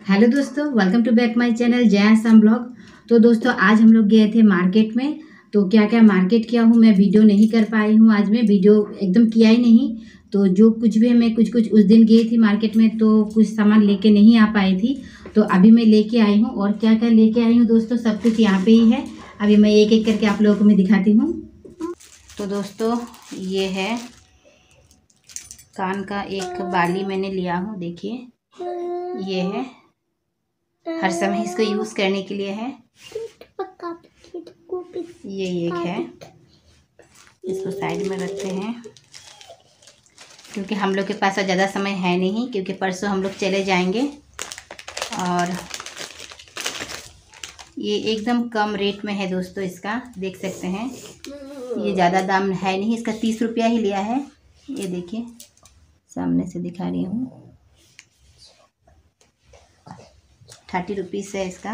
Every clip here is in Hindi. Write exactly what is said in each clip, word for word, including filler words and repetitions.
हेलो दोस्तों, welcome to back my channel Jai Assam blog. तो दोस्तों आज हम लोग गए थे मार्केट में। तो क्या क्या मार्केट किया हूँ मैं वीडियो नहीं कर पाई हूँ। आज मैं वीडियो एकदम किया ही नहीं। तो जो कुछ भी है मैं कुछ कुछ उस दिन गई थी मार्केट में, तो कुछ सामान लेके नहीं आ पाई थी। तो अभी मैं लेके आई हूँ और क्या क्या लेके आई हूँ दोस्तों, सब कुछ यहाँ पे ही है। अभी मैं एक एक करके आप लोगों को मैं दिखाती हूँ। तो दोस्तों ये है कान का एक बाली मैंने लिया हूँ, देखिए ये है, हर समय इसको यूज़ करने के लिए है। ये एक है, इसको साइड में रखते हैं क्योंकि हम लोग के पास ज़्यादा समय है नहीं, क्योंकि परसों हम लोग चले जाएंगे। और ये एकदम कम रेट में है दोस्तों, इसका देख सकते हैं। ये ज़्यादा दाम है नहीं, इसका तीस रुपया ही लिया है। ये देखिए सामने से दिखा रही हूँ, थर्टी रुपीज़ है इसका।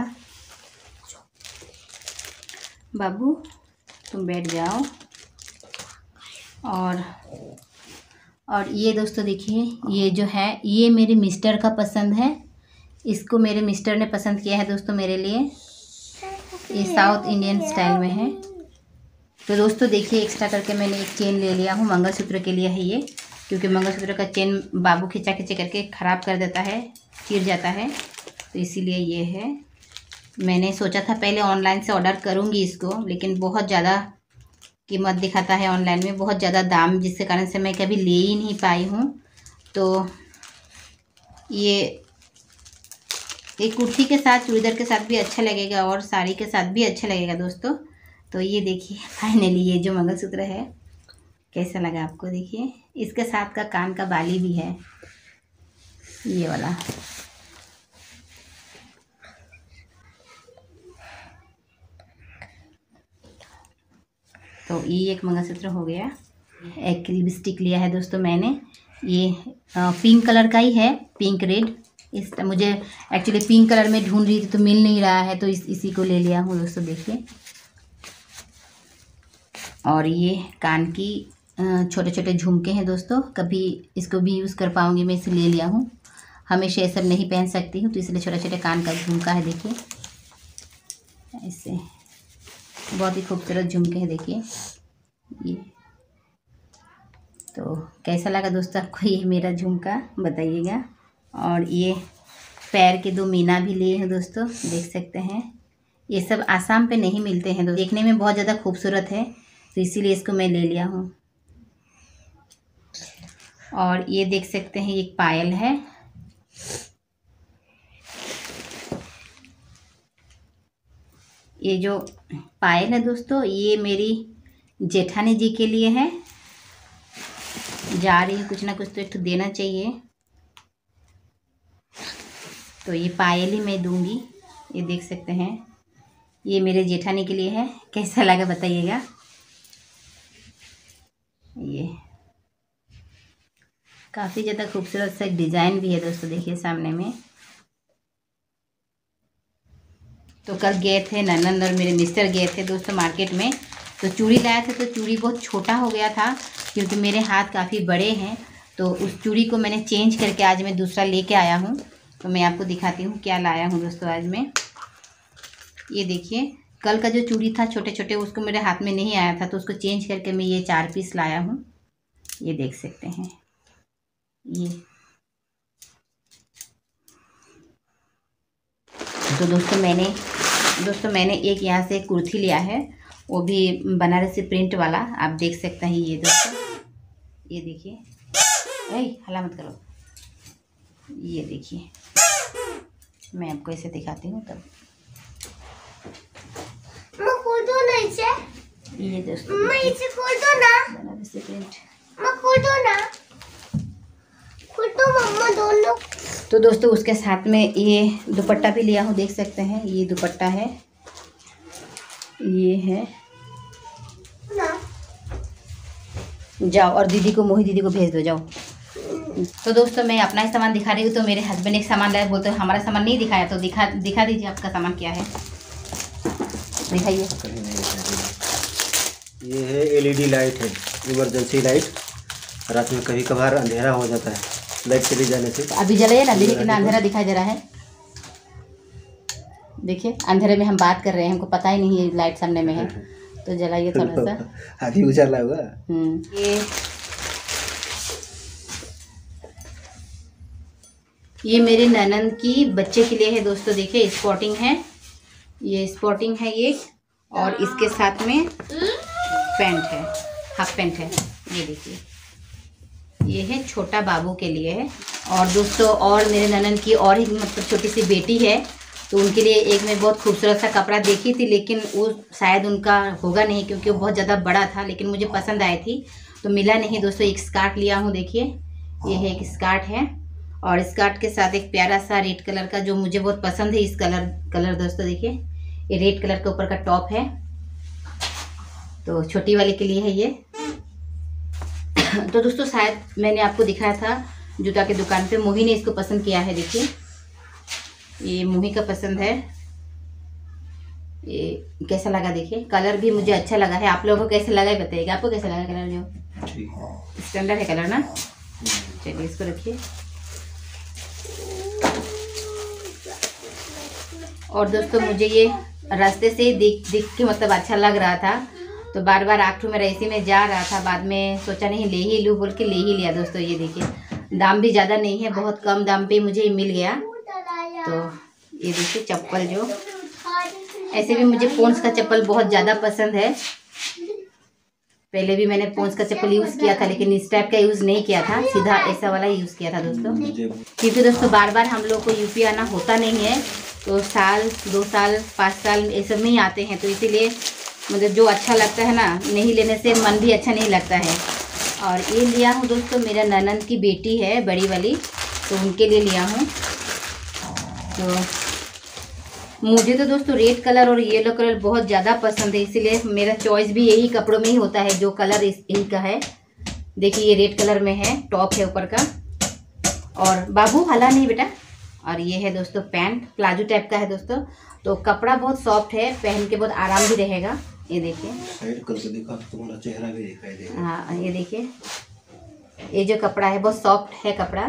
बाबू तुम बैठ जाओ। और और ये दोस्तों देखिए, ये जो है ये मेरे मिस्टर का पसंद है। इसको मेरे मिस्टर ने पसंद किया है दोस्तों मेरे लिए। ये साउथ इंडियन स्टाइल में है। तो दोस्तों देखिए एक्स्ट्रा करके मैंने एक चेन ले लिया हूँ, मंगलसूत्र के लिए है ये, क्योंकि मंगलसूत्र का चेन बाबू खिंचा खिंचा करके ख़राब कर देता है, चिर जाता है। तो इसीलिए ये है। मैंने सोचा था पहले ऑनलाइन से ऑर्डर करूँगी इसको, लेकिन बहुत ज़्यादा कीमत दिखाता है ऑनलाइन में, बहुत ज़्यादा दाम, जिसके कारण से मैं कभी ले ही नहीं पाई हूँ। तो ये एक कुर्ती के साथ, चूड़ीदार के साथ भी अच्छा लगेगा और साड़ी के साथ भी अच्छा लगेगा दोस्तों। तो ये देखिए फाइनली ये जो मंगलसूत्र है कैसा लगा आपको। देखिए इसके साथ का कान का बाली भी है, ये वाला। तो ये एक मंगलसूत्र हो गया। एक लिपस्टिक लिया है दोस्तों मैंने, ये पिंक कलर का ही है, पिंक रेड। इस मुझे एक्चुअली पिंक कलर में ढूंढ रही थी तो मिल नहीं रहा है, तो इस इसी को ले लिया हूँ दोस्तों, देखिए। और ये कान की छोटे छोटे झुमके हैं दोस्तों, कभी इसको भी यूज़ कर पाऊँगी मैं, इसे ले लिया हूँ। हमेशा ये सब नहीं पहन सकती हूँ, तो इसलिए छोटे छोटे कान का झुमका है, देखिए ऐसे बहुत ही खूबसूरत झुमके हैं, देखिए ये। तो कैसा लगा दोस्तों आपको ये मेरा झुमका, बताइएगा। और ये पैर के दो मीना भी लिए हैं दोस्तों, देख सकते हैं। ये सब आसाम पे नहीं मिलते हैं, तो देखने में बहुत ज़्यादा खूबसूरत है, तो इसीलिए इसको मैं ले लिया हूँ। और ये देख सकते हैं एक पायल है, ये जो पायल है दोस्तों ये मेरी जेठानी जी के लिए है। जा रही है कुछ ना कुछ तो एक तो देना चाहिए, तो ये पायल ही मैं दूंगी। ये देख सकते हैं, ये मेरे जेठानी के लिए है। कैसा लगा बताइएगा। ये काफ़ी ज़्यादा खूबसूरत सा डिज़ाइन भी है दोस्तों, देखिए सामने में। तो कल गए थे ननंद और मेरे मिस्टर गए थे दोस्तों मार्केट में, तो चूड़ी लाया था। तो चूड़ी बहुत छोटा हो गया था, क्योंकि मेरे हाथ काफ़ी बड़े हैं। तो उस चूड़ी को मैंने चेंज करके आज मैं दूसरा लेके आया हूँ। तो मैं आपको दिखाती हूँ क्या लाया हूँ दोस्तों आज मैं। ये देखिए, कल का जो चूड़ी था छोटे छोटे, उसको मेरे हाथ में नहीं आया था, तो उसको चेंज करके मैं ये चार पीस लाया हूँ। ये देख सकते हैं। ये तो दोस्तों मैंने दोस्तों मैंने एक यहाँ से कुर्ती लिया है, वो भी बनारसी प्रिंट वाला, आप देख सकते हैं। ये दोस्तों ये देखिए, ऐ हल्ला मत करो। ये देखिए मैं आपको ऐसे दिखाती हूँ तब। खोल दो ना इसे। ये दोस्तों मैं इसे खोल दो ना, बनारसी प्रिंट मैं खोल दो ना, खोल दो मम्मा दोनों। तो दोस्तों उसके साथ में ये दुपट्टा भी लिया हूँ, देख सकते हैं। ये दुपट्टा है, ये है। जाओ और दीदी को, मोही दीदी को भेज दो, जाओ। तो दोस्तों मैं अपना ही सामान दिखा रही हूँ, तो मेरे हस्बैंड एक सामान लाए, बोलते हैं हमारा सामान नहीं दिखाया, तो दिखा दिखा दीजिए आपका सामान क्या है, दिखाइए। ये है एलईडी लाइट है, इमरजेंसी लाइट। रात में कभी कभार अंधेरा हो जाता है, लाइट चली जाने से। अभी जलाइए ना, देखिए कितना अंधेरा दिखाई दे रहा है। देखिए अंधेरे में हम बात कर रहे हैं, हमको पता ही नहीं है लाइट सामने में है, तो जलाइए थोड़ा सा। आधी उजाला हुआ। हम्म ये ये मेरे ननंद की बच्चे के लिए है दोस्तों। देखिए स्पॉटिंग है, ये स्पॉटिंग है ये, और इसके साथ में पैंट है, हाफ पैंट है। ये देखिए ये है छोटा बाबू के लिए है। और दोस्तों और मेरे ननंद की और एक मतलब छोटी सी बेटी है, तो उनके लिए एक मैं बहुत खूबसूरत सा कपड़ा देखी थी, लेकिन वो शायद उनका होगा नहीं क्योंकि वो बहुत ज़्यादा बड़ा था, लेकिन मुझे पसंद आई थी तो मिला नहीं दोस्तों। एक स्कर्ट लिया हूँ, देखिए ये है एक स्कर्ट है, और स्कर्ट के साथ एक प्यारा सा रेड कलर का, जो मुझे बहुत पसंद है इस कलर कलर दोस्तों। देखिए ये रेड कलर के ऊपर का टॉप है, तो छोटी वाले के लिए है ये। तो दोस्तों शायद मैंने आपको दिखाया था जूता की दुकान पे, मोही ने इसको पसंद किया है। देखिए ये मोही का पसंद है। ये कैसा लगा देखिए, कलर भी मुझे अच्छा लगा है। आप लोगों को कैसा लगा है बताइएगा, आपको कैसा लगा कलर? जो स्टैंडर्ड है कलर ना। चलिए इसको रखिए। और दोस्तों मुझे ये रास्ते से दिख दिख के मतलब अच्छा लग रहा था, तो बार बार आखिर में रईसी में जा रहा था, बाद में सोचा नहीं ले ही लूँ बोल के ले ही लिया दोस्तों। ये देखिए दाम भी ज़्यादा नहीं है, बहुत कम दाम पे मुझे मिल गया। तो ये देखिए चप्पल, जो ऐसे भी मुझे पोंस का चप्पल बहुत ज़्यादा पसंद है। पहले भी मैंने पोंस का चप्पल यूज़ किया था, लेकिन इस टाइप का यूज़ नहीं किया था, सीधा ऐसा वाला यूज़ किया था दोस्तों। क्योंकि दोस्तों बार बार हम लोग को यूपी आना होता नहीं है, तो साल दो साल पाँच साल ये सब में ही आते हैं, तो इसीलिए मतलब जो अच्छा लगता है ना, नहीं लेने से मन भी अच्छा नहीं लगता है। और ये लिया हूँ दोस्तों, मेरा ननंद की बेटी है बड़ी वाली, तो उनके लिए लिया हूँ। तो मुझे तो दोस्तों रेड कलर और येलो कलर बहुत ज़्यादा पसंद है, इसीलिए मेरा चॉइस भी यही कपड़ों में ही होता है, जो कलर इस यही का है। देखिए ये रेड कलर में है, टॉप है ऊपर का, और बाबू हला नहीं बेटा। और ये है दोस्तों पैंट, प्लाजो टाइप का है दोस्तों, तो कपड़ा बहुत सॉफ्ट है, पहन के बहुत आराम भी रहेगा। ये देखिए साइड करके देखा तो तुम्हारा चेहरा भी दिखाई देगा। हाँ ये देखिए ये जो कपड़ा है बहुत सॉफ्ट है कपड़ा।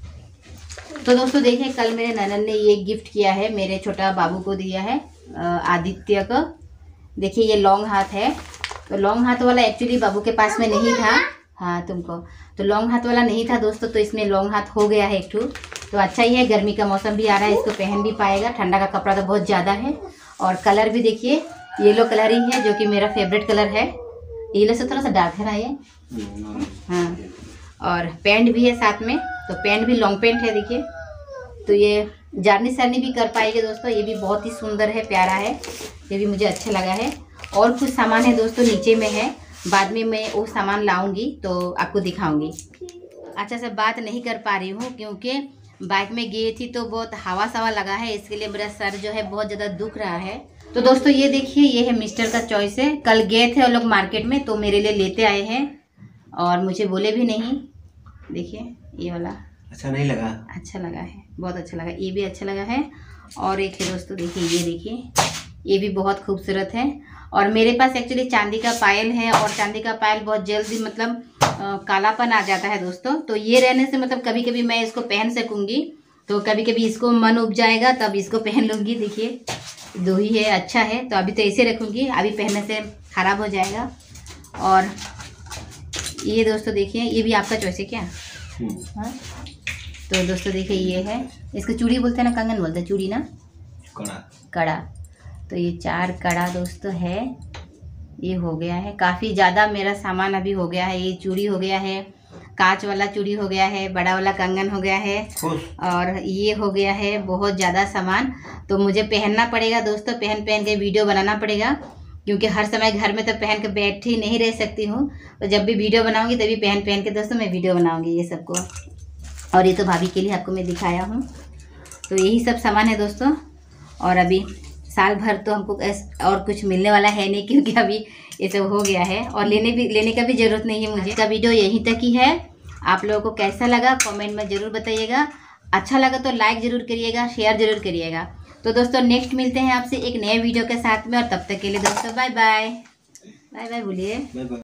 तो दोस्तों देखिए कल मेरे ननद ने ये गिफ्ट किया है, मेरे छोटा बाबू को दिया है, आदित्य को। देखिए ये लॉन्ग हाथ है, तो लॉन्ग हाथ वाला एक्चुअली बाबू के पास में नहीं था। हाँ तुमको तो लॉन्ग हाथ वाला नहीं था दोस्तों, तो इसमें लॉन्ग हाथ हो गया है एक ठू, तो अच्छा ही है। गर्मी का मौसम भी आ रहा है, इसको पहन भी पाएगा, ठंडा का कपड़ा तो बहुत ज़्यादा है। और कलर भी देखिए येलो कलर ही है, जो कि मेरा फेवरेट कलर है। येलो से थोड़ा सा डार्क है ना ये। हाँ और पैंट भी है साथ में, तो पैंट भी लॉन्ग पैंट है देखिए। तो ये जारनी सरनी भी कर पाएंगे दोस्तों, ये भी बहुत ही सुंदर है, प्यारा है, ये भी मुझे अच्छा लगा है। और कुछ सामान है दोस्तों नीचे में है, बाद में मैं वो सामान लाऊंगी तो आपको दिखाऊंगी। अच्छा से बात नहीं कर पा रही हूँ क्योंकि बाइक में गई थी तो बहुत हवा सवा लगा है, इसके लिए मेरा सर जो है बहुत ज़्यादा दुख रहा है। तो दोस्तों ये देखिए ये है मिस्टर का चॉइस है। कल गए थे वो लोग मार्केट में, तो मेरे लिए लेते आए हैं और मुझे बोले भी नहीं। देखिए ये वाला अच्छा नहीं लगा? अच्छा लगा है, बहुत अच्छा लगा, ये भी अच्छा लगा है। और एक है दोस्तों देखिए, ये देखिए ये भी बहुत खूबसूरत है। और मेरे पास एक्चुअली चांदी का पायल है, और चांदी का पायल बहुत जल्दी मतलब आ, कालापन आ जाता है दोस्तों, तो ये रहने से मतलब कभी कभी मैं इसको पहन सकूंगी, तो कभी कभी इसको मन उब जाएगा तब इसको पहन लूँगी। देखिए दो ही है, अच्छा है, तो अभी तो ऐसे रखूँगी, अभी पहनने से ख़राब हो जाएगा। और ये दोस्तों देखिए ये भी आपका चॉइस है क्या? हाँ तो दोस्तों देखिए ये है, इसको चूड़ी बोलते हैं ना, कंगन बोलते हैं, चूड़ी ना, कड़ा कड़ा। तो ये चार कड़ा दोस्तों है, ये हो गया है काफ़ी ज़्यादा मेरा सामान अभी हो गया है। ये चूड़ी हो गया है, कांच वाला चूड़ी हो गया है, बड़ा वाला कंगन हो गया है, और ये हो गया है बहुत ज़्यादा सामान। तो मुझे पहनना पड़ेगा दोस्तों, पहन पहन के वीडियो बनाना पड़ेगा, क्योंकि हर समय घर में तो पहन के बैठ ही नहीं रह सकती हूँ। तो जब भी वीडियो बनाऊँगी तभी पहन पहन के दोस्तों मैं वीडियो बनाऊँगी ये सबको। और ये तो भाभी के लिए आपको मैं दिखाया हूँ। तो यही सब सामान है दोस्तों, और अभी साल भर तो हमको और कुछ मिलने वाला है नहीं, क्योंकि अभी ये सब हो गया है, और लेने भी लेने का भी ज़रूरत नहीं है मुझे। का वीडियो यहीं तक ही है। आप लोगों को कैसा लगा कमेंट में ज़रूर बताइएगा। अच्छा लगा तो लाइक ज़रूर करिएगा, शेयर ज़रूर करिएगा। तो दोस्तों नेक्स्ट मिलते हैं आपसे एक नए वीडियो के साथ में, और तब तक के लिए दोस्तों बाय बाय। बाय बाय बोलिए।